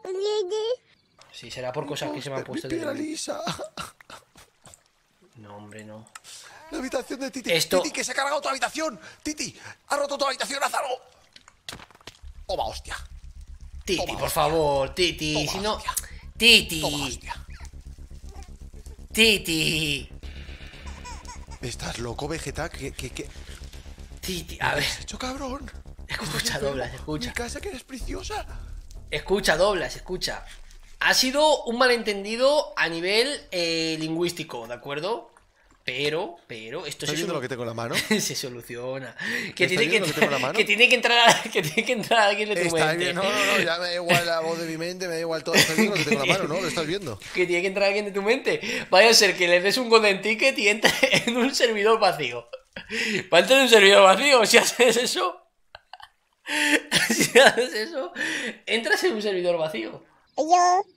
Sí, será por cosas que se me han puesto piedra de... lisa. No, hombre, no. La habitación de Titi. Esto... Titi, que se ha cargado tu habitación. Titi, ha roto tu habitación, haz algo. Toma, hostia. Titi, Toma, por hostia. favor, Titi, Toma, si no... hostia. Titi. Toma, hostia. Titi. ¿Estás loco, Vegeta? ¿Qué Titi, a ver. has hecho, cabrón? Escucha, Doblas, escucha. Mi casa, que eres preciosa. Escucha, Doblas, escucha. Ha sido un malentendido a nivel lingüístico, ¿de acuerdo? Pero, esto ¿Estás viendo lo que tengo en la mano? se soluciona. Que ¿Estás tiene que, viendo lo que tengo en la mano? que tiene que entrar alguien de tu Está mente. bien, no, ya me da igual la voz de mi mente, me da igual todo. ¿Estás viendo lo que tengo en la mano, no? ¿Lo estás viendo? Que tiene que entrar alguien de tu mente. Vaya a ser que le des un golden ticket y entre en un servidor vacío. Va a entrar en un servidor vacío. Si haces eso, entras en un servidor vacío.